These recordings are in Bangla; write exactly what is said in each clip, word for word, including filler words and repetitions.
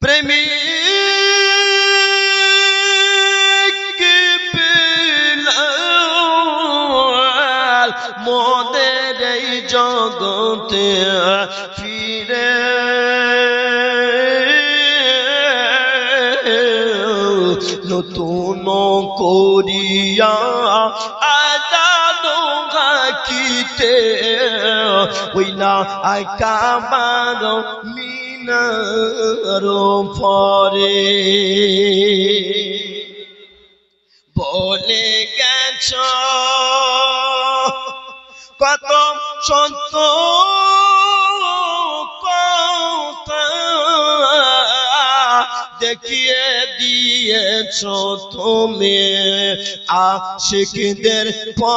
প্রেমিক বিলাল মোদের এই জগতে ফিরে নতুন করিয়া আজাদ হাকিতে ওই না কাবার মিনার পরে বলে গেছ কত সত্য দেখিয়ে দিয়েছ তুমি আশিকদের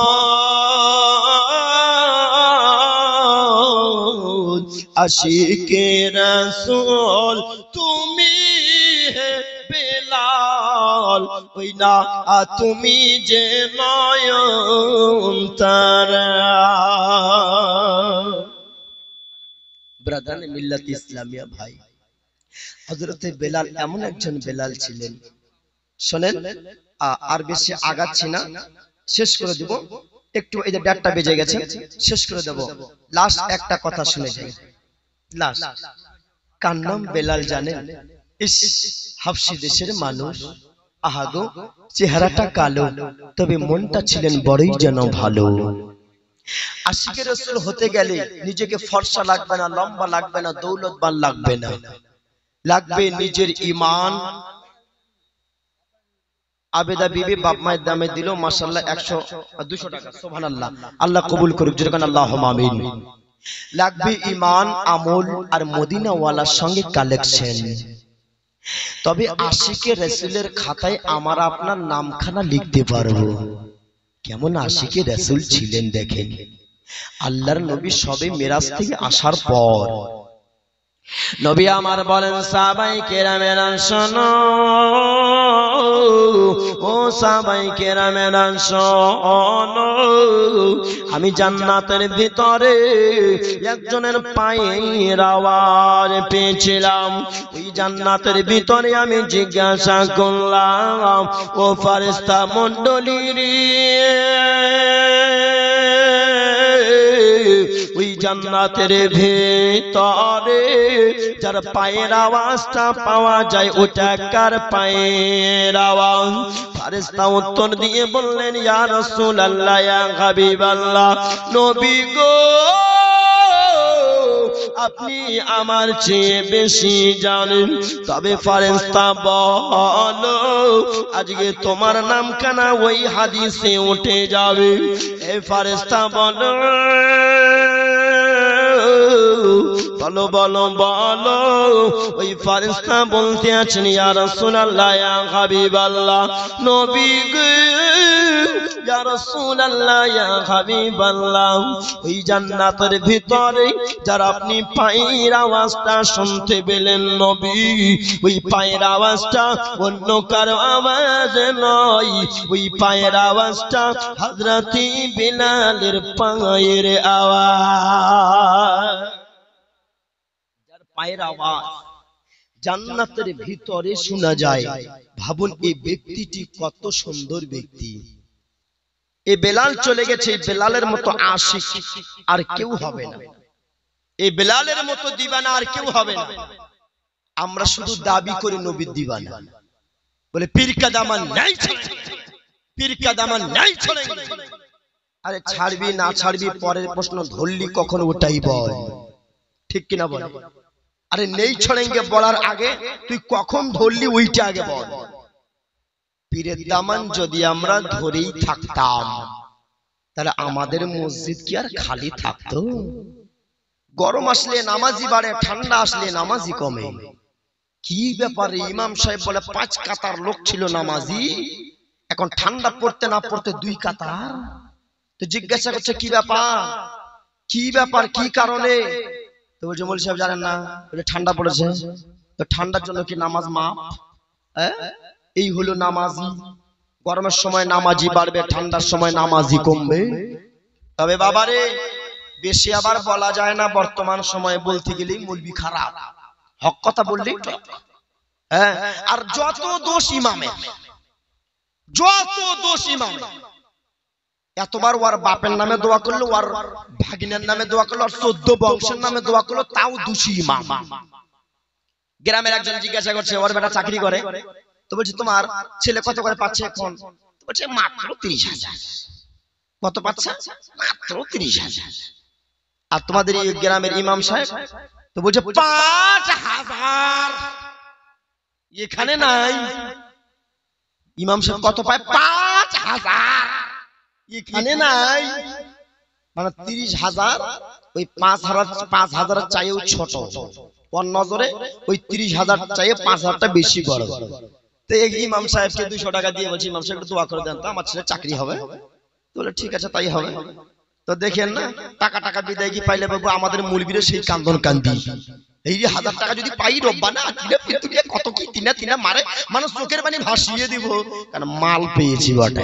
পথ আশিকে রাসূল তুমি হে বেলাল ওই না তুমি যে নয়ন তারা। ব্রাদার মিল্লাত ইসলামিয়া ভাই, হযরতে বেলাল এমন একজন বেলাল ছিলেন। শুনেন, আর বেশি আগাচ্ছি না, শেষ করে দেব। একটু এই যে দেড়টা বেজে গেছে, শেষ করে দেব। লাস্ট একটা কথা শুনে যাই। লাস্ট কার নাম বেলাল জানেন? ইস, হাবশী দেশের মানুষ। আহাগো, চেহারাটা কালো, তবে মনটা ছিলেন বড়ই যেন ভালো। আশিকে রাসূল হতে গেলে নিজেকে ফর্সা লাগবে না, লম্বা লাগবে না, দৌলতবান লাগবে না, লাগবে নিজের ঈমান। আবেদা বিবি বাপ মায়ের দামে দিল মাশাআল্লাহ একশো দুশো টাকা, সুবহানাল্লাহ, আল্লাহ কবুল করুক, যেরকম আল্লাহুম্মা আমিন। লাগবে ঈমান, আমল আর মদিনাওয়ালার সঙ্গে কালেকশন। তবে আশিকে রাসূলের খাতায় আমার আপনার নামখানা লিখতে পারবো। কেমন আশিকে রাসূল ছিলেন দেখেন। আল্লাহর নবী সবে মিরাজ থেকে আসার পর নবী আমার বলেন, সাহাবায়ে কেরামেরা শোনো, ও সাহাবায়ে কেরামেরা শোনো, আমি জান্নাতের ভিতরে একজনের পায়ের আওয়াজ পেয়েছিলাম। ওই জান্নাতের ভিতরে আমি জিজ্ঞাসা করলাম, ও ফেরেশতা মণ্ডলী রে, ওই জান্নাতের ভিতরে যার পায়ের আওয়াজটা পাওয়া যায় ওটা কার পায়ের আওয়াজ? ফেরেশতা উত্তর দিয়ে বললেন, ইয়া রাসূলুল্লাহ, ইয়া হাবিবাল্লাহ, নবী গো, আপনি আমার চেয়ে বেশি জানেন। তবে ফেরেশতা বলো, আজকে তোমার নামখানা ওই হাদিসে উঠে যাবে। এই ফেরেশতা বলো, বলো বলো বলো। ওই ফেরেশতা বলতে আছেন, ইয়া রাসূলুল্লাহ, ইয়া হাবিবাল্লাহ, নবী গো, ইয়া রাসূলুল্লাহ, ইয়া হাবিবাল্লাহ, ওই জান্নাতের ভিতরে যারা আপনি পায়ের আওয়াজটা শুনতে পেলেন নবী, ওই পায়ের আওয়াজটা অন্য কারো আওয়াজ নয়, ওই পায়ের আওয়াজটা হযরতে বেলালের পায়ের আওয়াজ। যার পায়ের আওয়াজ জান্নাতের ভিতরে শোনা যায়। ভাবুন এই ব্যক্তিটি কত সুন্দর ব্যক্তি। এই বেলাল চলে গেছে, এই বেলালের মতো আশিক আর কেউ হবে না, এই বেলালের মতো দিবানা আর কেউ হবে না। আমরা শুধু দাবি করি নবীর দিবানা, বলে পীর কা দামান নাই ছাড়েঙ্গে, পীর কা দামান নাই ছাড়েঙ্গে। আরে ছাড়বি না ছাড়বি পরের প্রশ্ন, ধরলি কখন ওটাই বল, ঠিক কিনা বল? আরে নেই ছাড়েঙ্গে বলার আগে তুই কখন ধরলি ওইটা আগে বল। পীরের দামান যদি আমরা ধরেই থাকতাম তাহলে আমাদের মসজিদ কি আর খালি থাকতো? গরম আসলে নামাজি বাড়ে, ঠান্ডা আসলে নামাজি কমে। কি ব্যাপারে? ইমাম সাহেব বলে পাঁচ কাতার লোক ছিল নামাজি, এখন ঠান্ডা পড়তে না পড়তে দুই কাতার। তো জিজ্ঞাসা করছে কি ব্যাপার, কি ব্যাপার, কি কারণে? তো বলছে মৌলভী সাহেব জানেন না, বলে ঠান্ডা পড়েছে। তো ঠান্ডার জন্য কি নামাজ মাপ? এই হলো নামাজি। গরমের সময় নামাজি বাড়বে, ঠান্ডার সময় নামাজি কমবে। তবে বাবারে বেশি আবার বলা যায় না, বর্তমান সময়ে বলতে গেলেই মৌলভী খারাপ। হক কথা বললেই হ্যাঁ, আর যত দোষ ইমামের, যত দোষ ইমামের, এতবার ওর বাপের নামে দোয়া করলো, ওর ভাগিনের নামে দোয়া করলো, আর চোদ্দ বংশের নামে দোয়া করলো, তাও দোষী ইমাম। গ্রামের একজন জিজ্ঞাসা করছে, ওর বেটা চাকরি করে, তো বলছে তোমার ছেলে কত করে পাচ্ছে এখন? বলছে মাত্র তিরিশ হাজার। কত পাচ্ছে? মাত্র তিরিশ হাজার। আর তোমাদের এই গ্রামের ইমাম সাহেব? তো বলছে পাঁচ হাজার। এখানে নাই। ইমাম সাহেব কত পায়? পাঁচ হাজার। এখানে নাই। মানে তিরিশ হাজার ওই পাঁচ হাজার, পাঁচ হাজারের চাইও ছোট। ওর নজরে ওই তিরিশ হাজার চাইয়ে পাঁচ হাজারটা বেশি বড়। তো এই ইমাম সাহেবকে দুইশো টাকা দিয়ে বলছি, ইমাম সাহেব দোয়া করে দেন তো, আমার ছেলে চাকরি হবে। বলে ঠিক আছে, তাই হবে। তো দেখেন না, টাকা টাকা বিদায় কি পাইলে বাবু আমাদের মুলবিরে সেই কান্দন কান্দি। এই যে হাজার টাকা যদি পাই রব্বা না, কত কি তিনা তিনা মারে, মানুষ চোখের পানি ভাসিয়ে দিব, কারণ মাল পেয়েছি বটে।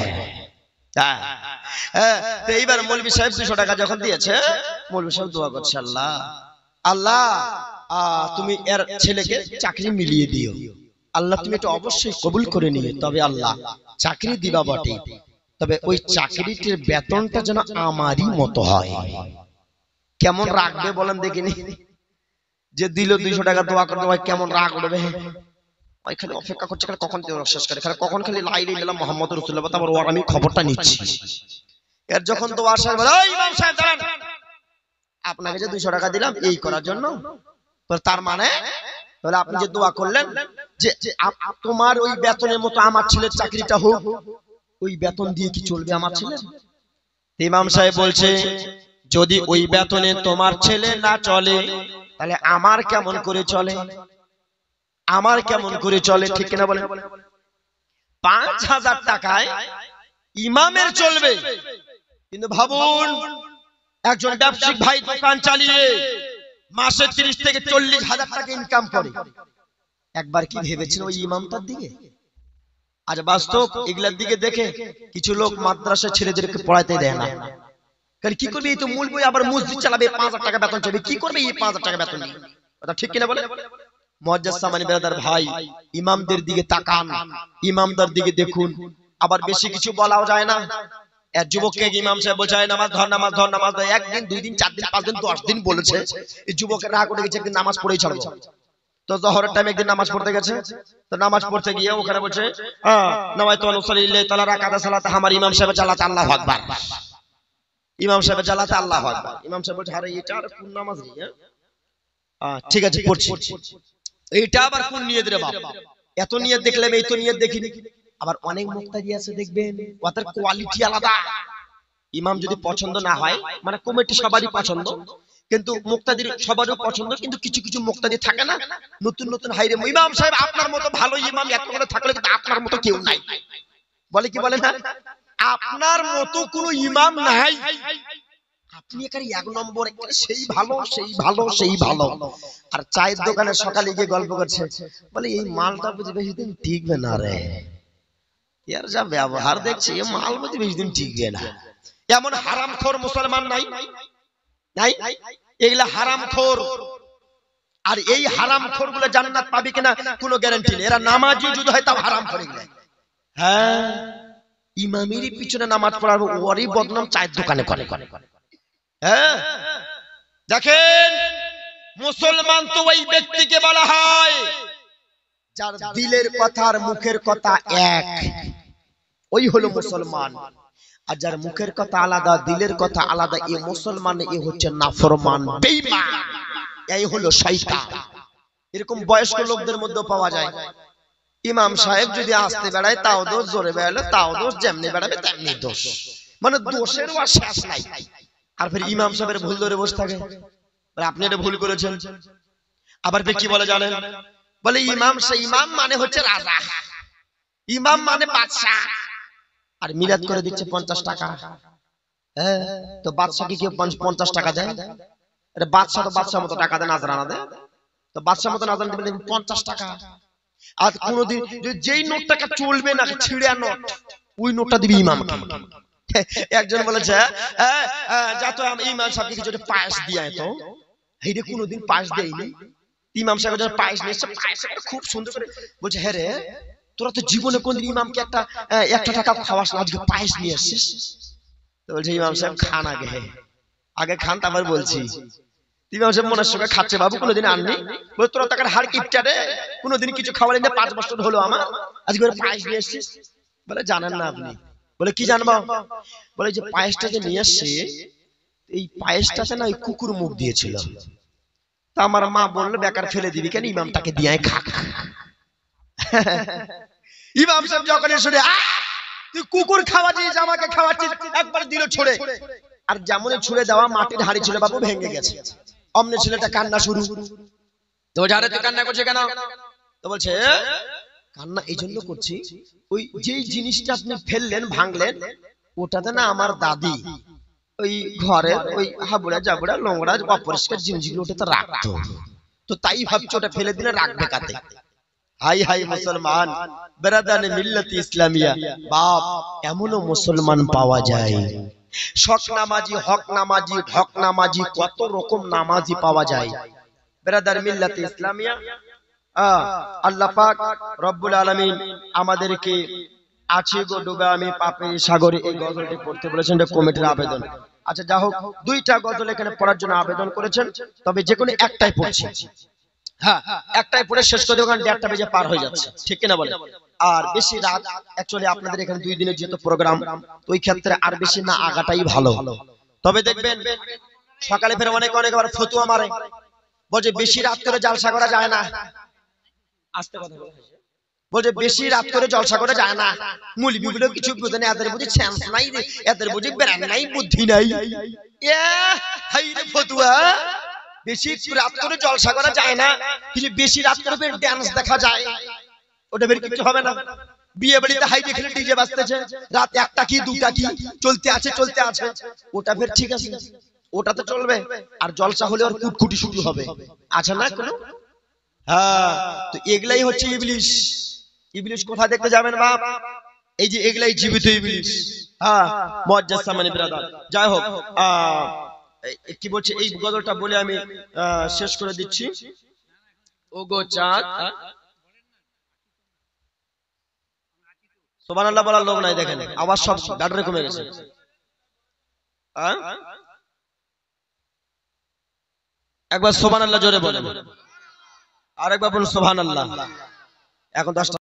এইবার মৌলভী সাহেব দুশো টাকা যখন দিয়েছে, মৌলভী সাহেব দোয়া করছে, আল্লাহ আল্লাহ তুমি এর ছেলেকে চাকরি মিলিয়ে দিও। আল্লাহ তুমি এটা অবশ্যই কবুল করে নিও। তবে আল্লাহ চাকরি দিবা বটে, তবে ওই চাকরিটির বেতনটা যেন আমারই মতো হয়। কেমন রাখবে বলেন দেখিনি? যে দিল দুইশো টাকা দোয়া করতে হয়, কেমন রাগ উঠবে? ওই খালি অপেক্ষা করছে কখন শেষ করে, কখন খালি লাইলে নিলাম মোহাম্মদ রাসূলুল্লাহ, তারপর ওর আমি খবরটা নিচ্ছি। এর যখন দোয়া আসে, বলে ওই ইমাম সাহেব দাঁড়ান, আপনাকে যে দুইশো টাকা দিলাম এই করার জন্য, তার মানে তাহলে আপনি যে দোয়া করলেন যে তোমার ওই বেতনের মতো আমার ছেলের চাকরিটা হোক, ওই বেতন দিয়ে কি চলবে আমার ছেলে? ইমাম সাহেব বলছে, যদি ওই বেতনে তোমার ছেলে না চলে, তাহলে আমার কেমন করে চলে? আমার কেমন করে চলে? ঠিক কিনা বলেন? পাঁচ হাজার টাকায় ইমামের চলবে, কিন্তু ভাবুন একজন ব্যবসায়িক ভাই দোকান চালিয়ে মাসে তিরিশ থেকে চল্লিশ হাজার টাকা ইনকাম করে, একবার কি ভেবেছেন ওই ইমামটার দিকে? আজ বাস্তব এগুলার দিকে দেখে কিছু লোক মাদ্রাসা ছেলেদেরকে পড়াইতে দেয় না। কারণ কি করবে? এই তো মূল বই, আবার মসজিদ চালাবে, পাঁচ হাজার টাকা বেতন চাইবে, কি করবে এই পাঁচ হাজার টাকা বেতন নিয়ে? কথা ঠিক কিনা বলে? মুআজ্জাজ সামানী বেরাদার ভাই, ইমামদের দিকে তাকান, ইমামদার দিকে দেখুন। আবার বেশি কিছু বলাও যায় না। এক যুবককে ইমাম সাহেব বলছে নামাজ ধর, নামাজ ধর, নামাজ ধর। একদিন, দুই দিন, চার দিন, পাঁচ দিন, দশ দিন বলেছে। এই যুবকের রাগ উঠে গেছে, একদিন নামাজ পড়েই ছাড়বো। তো জোহরের টাইমে একদিন নামাজ পড়তে গেছে। তো নামাজ পড়তে গিয়ে ওখানে বলছে, হ্যাঁ নামাইতু আন উসাল্লি লিল্লাহি তাআলা রাকাতা সালাত, আমার ইমাম সাহেব চালাতে আল্লাহু আকবার। ইমাম সাহেব চালাতে আল্লাহু আকবার। ইমাম সাহেব বলছে, আরে এটা আর কোন নামাজ রে? হ্যাঁ ঠিক আছে পড়ছি। এইটা আবার কোন নিয়ত রে বাপ? এত নিয়ত দেখলাম, এই তো নিয়ত দেখিনি। আবার অনেক মুক্তাদি আছে দেখবেন, ওদের কোয়ালিটি আলাদা। ইমাম যদি পছন্দ না হয়, মানে কমিটি সবারই পছন্দ, কিন্তু মুক্তাদির সবারও পছন্দ, কিন্তু কিছু কিছু মুক্তাদি থাকে না নতুন নতুন, হাইরে ইমাম সাহেব আপনার মতো ভালো ইমাম এত করে থাকলে কিন্তু আপনার মতো কেউ নাই। বলে কি বলে না, আপনার মতো কোনো ইমাম নাই, আপনি এখানে এক নম্বর, সেই ভালো সেই ভালো সেই ভালো। আর চায়ের দোকানে সকালে গিয়ে গল্প করছে, বলে এই মালটা বুঝি বেশি দিন টিকবে না রে, এর যা ব্যবহার দেখছি এই মাল বুঝি বেশি দিন টিকবে না। এমন হারামখোর মুসলমান নাই নাই, এগুলা হারামখোর। আর এই হারামখোর গুলো জান্নাত পাবে কিনা কোনো গ্যারান্টি নেই। এরা নামাজি যদি হয় তাও হারামখোর। হ্যাঁ, ইমামেরই পিছনে নামাজ পড়াবো, ওরই বদনাম চায়ের দোকানে করে করে। হ্যাঁ দেখেন, মুসলমান তো ওই ব্যক্তিকে বলা হয় যার দিলের কথা আর মুখের কথা এক, ওই হলো মুসলমান। আর যার মুখের কথা আলাদা, দিলের কথা আলাদা, এই মুসলমান, এই হচ্ছে নাফরমান, বেঈমান, এই হলো শয়তান। এরকম বয়স্ক লোকদের মধ্যে পাওয়া যায়। ইমাম সাহেব যদি আসতে বেড়ায় তাও দোষ, জোরে বেড়ালে তাও দোষ, যেমনি বেড়াবে তেমনি দোষ, মানে দোষের আর শেষ নাই। আর ফির ইমাম সাহেবের ভুল ধরে বসে থাকে, আপনি এটা ভুল করেছেন। আবার ফির কি বলে জানেন? বলে ইমাম সে ইমাম মানে হচ্ছে রাজা, ইমাম মানে বাদশা। আর মিলাদ করে দিচ্ছে পঞ্চাশ টাকা। হ্যাঁ, তো বাদশাকে কি পঞ্চাশ টাকা দেয়? এটা বাদশা তো বাদশার মতো টাকা দেয়, নাজরানা দেয়। তো বাদশার মতো নাজরানা দিবেন পঞ্চাশ টাকা। আর কোনদিন যেই নোট টাকা চলবে না, ছিঁড়া নোট, ওই নোটটা দিবি ইমামকে। একজন বলেছে, যা তো ইমাম সাহেবকে কিছু পায়েস দিয়ে তো, এইটা কোনোদিন পায়েস দেয়নি। ইমাম সাহেব যখন পায়েস নিয়ে এসছে, পায়েস খুব সুন্দর করে বলছে, হ্যাঁ রে তোরা তো জীবনে কোনদিন ইমামকে একটা একটা টাকা খাওয়াস না, আজকে পায়েস নিয়ে এসছিস। তো বলছে ইমাম সাহেব খান আগে, আগে খান তারপর বলছি। ইমাম সাহেব মনের সঙ্গে খাচ্ছে, বাবু কোনোদিন আননি? বলে তোরা টাকার হাড় কিপটা রে, কোনোদিন কিছু খাওয়ালেন না, পাঁচ বছর হলো আমার, আজকে পায়েস নিয়ে এসছিস। বলে জানেন না আপনি? বলে কি জানবো? বলে যে পায়েসটা যে নিয়ে এসছে, এই পায়েসটাতে না ওই কুকুর মুখ দিয়েছিল। তা আমার মা বললো বেকার ফেলে দিবি কেন, ইমামটাকে দিয়ে খাক। ইমাম সাহেব যখন শুনে তুই কুকুর খাওয়াচ্ছিস আমাকে খাওয়াচ্ছিস, একবার দিল ছুড়ে, আর যেমন ছুড়ে দেওয়া মাটির হাড়ি ছিল বাবু ভেঙে গেছে। অমনে ছেলেটা কান্না শুরু। তো যারে তুই কান্না করছে কেন? তো বলছে কান্না এই জন্য করছি, ওই যে জিনিসটা আপনি ফেললেন ভাঙলেন, ওটাতে না আমার দাদি ওই ঘরের ওই হাবুড়া জাবুড়া নোংরা অপরিষ্কার জিনিসগুলো ওটাতে রাখতো, তো তাই ভাবছি ওটা ফেলে দিলে রাখবে কাতে। হাই হাই মুসলমান বেরাদানে মিল্লাতি ইসলামিয়া, বাপ এমনও মুসলমান পাওয়া যায়, শক নামাজি, হক নামাজি, হক নামাজি, কত রকম নামাজি পাওয়া যায়। বেরাদার মিল্লাতি ইসলামিয়া, আল্লাহ পাক রব্বুল আলামিন আমাদেরকে আছে গো ডুবে আমি পাপের সাগরে, এই গজলটি পড়তে বলেছেন, এটা কমিটির আবেদন। আচ্ছা যা হোক, দুইটা গজল এখানে পড়ার জন্য আবেদন করেছেন, তবে যে কোনো একটাই পড়ছি। হ্যাঁ একটাই পড়ে শেষ করে দেবো, কারণ দেড়টা বেজে পার হয়ে যাচ্ছে, ঠিক কিনা বলে? আর বেশি রাত অ্যাকচুয়ালি আপনাদের এখানে দুই দিনের যেহেতু প্রোগ্রাম, ওই ক্ষেত্রে আর বেশি না আগাটাই ভালো। তবে দেখবেন সকালে ফের অনেক অনেক আবার ফতুয়া মারে, বলছে বেশি রাত করে জালসা করা যায় না। আস্তে কথা বলে বলছে বেশি রাত করে জলসা করা যায় না, মুলবিগুলো কিছু বুঝে না, এদের বুঝি সেন্স নাই, এদের বুঝি ব্রেন নাই, বুদ্ধি নাই। এ হাই রে ফতুয়া, বেশি রাত করে জলসা করা যায় না, কিন্তু বেশি রাত করে ফের ডান্স দেখা যায়, ওটা ফের কিছু হবে না। বিয়ে বাড়িতে হাই দেখলে ডিজে বাজতেছে, রাত একটা কি দুটা কি চলতে আছে চলতে আছে, ওটা ফের ঠিক আছে, ওটা তো চলবে। আর জলসা হলে আর কুটকুটি শুরু হবে, আছে না কোনো? হ্যাঁ, তো এগুলাই হচ্ছে ইবলিশ। ইবলিশ কোথায় দেখতে যাবেন বাপ? এই যে এগুলাই জীবিত ইবলিশ। হ্যাঁ মুআজ্জাজ সামানী ব্রাদার, যাই হোক কি বলছে এই গজলটা বলে আমি শেষ করে দিচ্ছি। ও গো চাঁদ, সুবহানাল্লাহ বলার লোক নাই, দেখেন আওয়াজ সব গাডরে কমে গেছে। একবার সুবহানাল্লাহ জোরে বলেন, আর একবার বলুন সুবহানাল্লাহ। এখন দশটা